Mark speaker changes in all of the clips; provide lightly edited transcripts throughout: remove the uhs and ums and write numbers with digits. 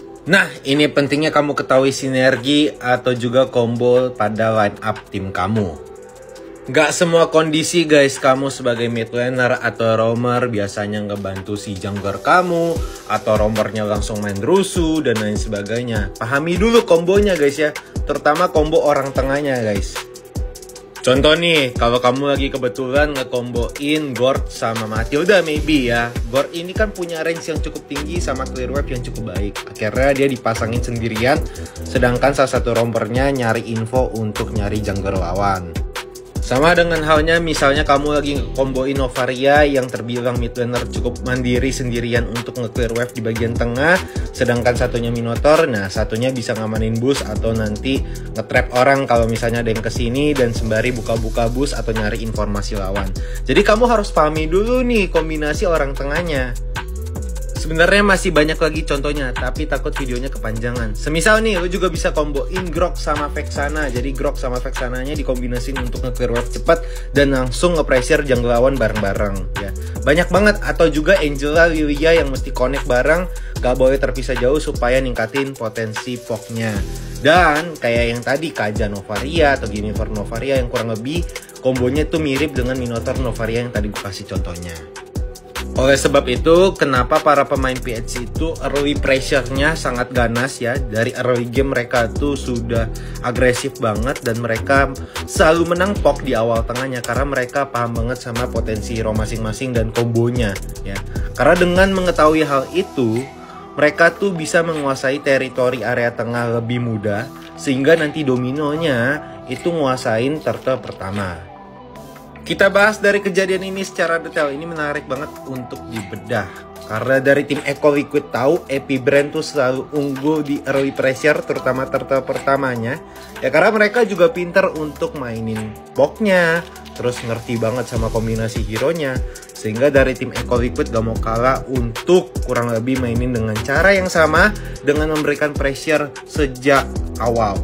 Speaker 1: Nah, ini pentingnya kamu ketahui sinergi atau juga combo pada line up tim kamu. Gak semua kondisi guys, kamu sebagai mid laner atau roamer biasanya ngebantu si jungler kamu, atau roamernya langsung main rusuh dan lain sebagainya. Pahami dulu kombonya guys ya, terutama combo orang tengahnya guys. Contoh nih, kalau kamu lagi kebetulan ngekomboin Gord sama Matilda maybe ya. Gord ini kan punya range yang cukup tinggi sama clear wave yang cukup baik. Akhirnya dia dipasangin sendirian, sedangkan salah satu rompernya nyari info untuk nyari jungler lawan. Sama dengan halnya misalnya kamu lagi ngekomboin Novaria yang terbilang mid laner cukup mandiri sendirian untuk nge-clear wave di bagian tengah, sedangkan satunya Minotaur, nah satunya bisa ngamanin boost atau nanti nge-trap orang kalau misalnya ada yang kesini dan sembari buka-buka boost atau nyari informasi lawan. Jadi kamu harus pahami dulu nih kombinasi orang tengahnya. Sebenarnya masih banyak lagi contohnya, tapi takut videonya kepanjangan. Semisal nih, lu juga bisa komboin Grok sama Vexana. Jadi Grok sama Vexananya dikombinasiin untuk nge-clear wave cepat dan langsung nge-pressure jungle lawan bareng-bareng ya. Banyak banget, atau juga Angela, Lilia yang mesti connect bareng, gak boleh terpisah jauh supaya ningkatin potensi poknya. Dan kayak yang tadi Kaja Novaria atau Jennifer Novaria yang kurang lebih kombonya tuh mirip dengan Minotaur Novaria yang tadi gue kasih contohnya. Oleh sebab itu, kenapa para pemain PHC itu early pressure-nya sangat ganas ya. Dari early game mereka tuh sudah agresif banget dan mereka selalu menang pok di awal tengahnya karena mereka paham banget sama potensi hero masing-masing dan kombonya ya. Karena dengan mengetahui hal itu, mereka tuh bisa menguasai teritori area tengah lebih mudah sehingga nanti dominonya itu nguasain turtle pertama. Kita bahas dari kejadian ini secara detail. Ini menarik banget untuk dibedah. Karena dari tim Eco Liquid tahu Epi Brand tuh selalu unggul di early pressure, terutama turtle pertamanya. Ya karena mereka juga pinter untuk mainin poknya, terus ngerti banget sama kombinasi hero-nya. Sehingga dari tim Eco Liquid gak mau kalah untuk kurang lebih mainin dengan cara yang sama dengan memberikan pressure sejak awal.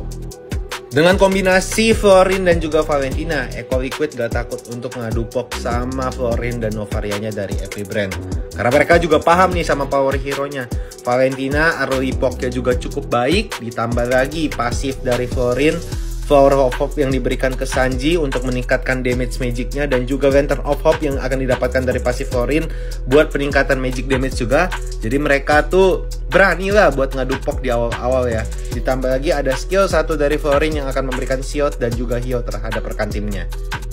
Speaker 1: Dengan kombinasi Florin dan juga Valentina, Eco Liquid gak takut untuk ngadu pok sama Florin dan Novarianya dari Epi Brand. Karena mereka juga paham nih sama power hero-nya. Valentina early poknya juga cukup baik, ditambah lagi pasif dari Florin, Flower of Hope yang diberikan ke Sanji untuk meningkatkan damage magicnya, dan juga Lantern of Hope yang akan didapatkan dari pasif Florin buat peningkatan magic damage juga. Jadi mereka tuh berani lah buat ngadu pok di awal-awal ya. Ditambah lagi ada skill satu dari Florin yang akan memberikan shield dan juga heal terhadap rekan timnya.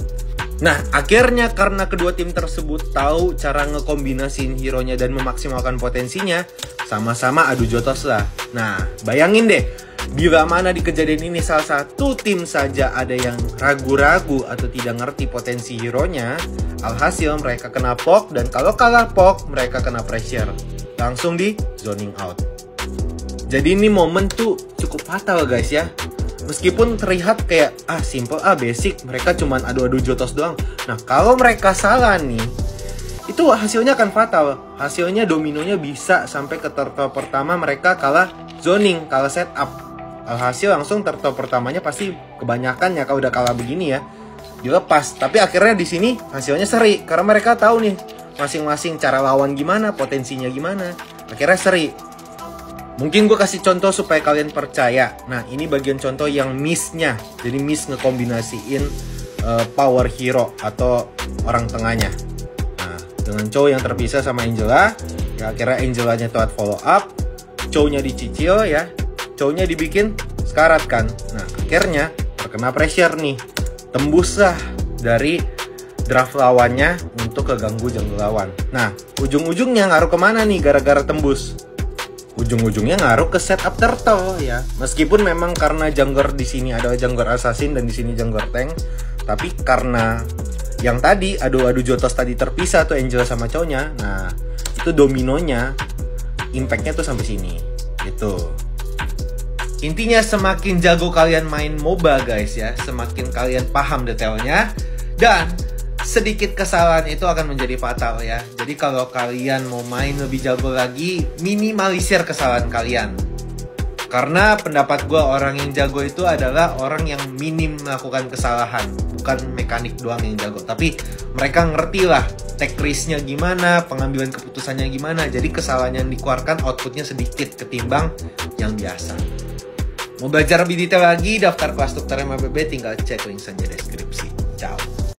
Speaker 1: Nah, akhirnya karena kedua tim tersebut tahu cara ngekombinasiin hero-nya dan memaksimalkan potensinya, sama-sama adu jotos lah. Nah, bayangin deh, bila mana di kejadian ini salah satu tim saja ada yang ragu-ragu atau tidak ngerti potensi hero-nya, alhasil mereka kena pok, dan kalau kalah pok, mereka kena pressure. Langsung di zoning out. Jadi ini momen tuh cukup fatal guys ya. Meskipun terlihat kayak simple basic, mereka cuman adu-adu jotos doang. Nah, kalau mereka salah nih, itu hasilnya akan fatal. Hasilnya dominonya bisa sampai ke turtle pertama mereka kalah zoning, kalah setup. Alhasil langsung turtle pertamanya pasti kebanyakan ya kalau udah kalah begini ya dilepas. Tapi akhirnya di sini hasilnya seri karena mereka tahu nih masing-masing cara lawan gimana, potensinya gimana. Akhirnya seri. Mungkin gue kasih contoh supaya kalian percaya. Nah, ini bagian contoh yang miss-nya. Jadi miss ngekombinasiin power hero atau orang tengahnya. Nah, dengan Chow yang terpisah sama Angela, ya akhirnya Angelanya telat follow up, Chow-nya dicicil ya. Chow-nya dibikin sekarat kan. Nah, akhirnya terkena pressure nih. Tembuslah dari draft lawannya untuk keganggu jungle lawan. Nah, ujung-ujungnya ngaruh kemana nih gara-gara tembus? Ujung-ujungnya ngaruh ke setup turtle ya. Meskipun memang karena jungler di sini adalah jungler assassin dan di sini jungler tank, tapi karena yang tadi adu-adu jotos tadi terpisah tuh Angela sama Chow-nya. Nah, itu dominonya impact-nya tuh sampai sini. Gitu. Intinya semakin jago kalian main MOBA guys ya, semakin kalian paham detailnya, dan sedikit kesalahan itu akan menjadi fatal ya. Jadi kalau kalian mau main lebih jago lagi, minimalisir kesalahan kalian. Karena pendapat gue, orang yang jago itu adalah orang yang minim melakukan kesalahan, bukan mekanik doang yang jago, tapi mereka ngerti lah take risk-nya gimana, pengambilan keputusannya gimana. Jadi kesalahan yang dikeluarkan outputnya sedikit ketimbang yang biasa. Mau belajar lebih detail lagi, daftar kelas dokter MABB tinggal cek link saja deskripsi. Ciao.